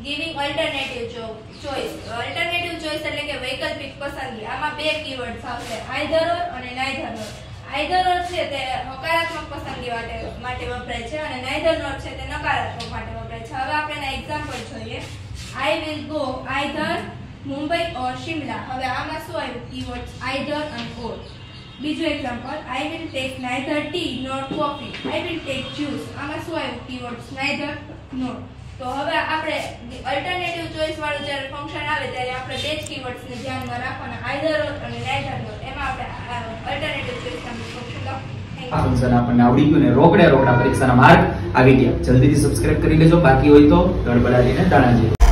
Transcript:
Giving alternative choice. Alternative choice એટલે કે વૈકલ્પિક પસંદગી. આમાં બે કીવર્ડ્સ આવશે, આઇધર ઓર અને નાઇધર નોર. આઇધર ઓર છે તે હકારાત્મક પસંદગી માટે વપરાય છે અને નાઇધર નોર છે તે નકારાત્મક માટે વપરાય છે. હવે આપણે એના એક્ઝામ્પલ જોઈએ. I will go either Mumbai or Shimla. હવે આમાં શું આવ્યું? કીવર્ડ્સ આઇધર અને ઓર. બીજું example, I will take neither tea nor coffee. I will take juice. આમાં શું આવ્યું? Keywords neither nor. તો હવે આપણે અલ્ટરનેટિવ ચોઇસ વાળું જ્યારે ફંક્શન આવે ત્યારે આપણે બે જ કીવર્ડ્સને ધ્યાનમાં રાખવાના, આઇધર ઓર અને નાઇધર નોર. એમાં આપણે અલ્ટરનેટિવ ચોઇસ નામનું ફંક્શન લખીશું. આ ફંક્શન આપણને આવડી ગયું ને રોકડા પરીક્ષાના માર્ક આવી ગયા. જલ્દીથી સબસ્ક્રાઇબ કરી લેજો. બાકી હોય તો ગડબડાટીને દાણા જેવું.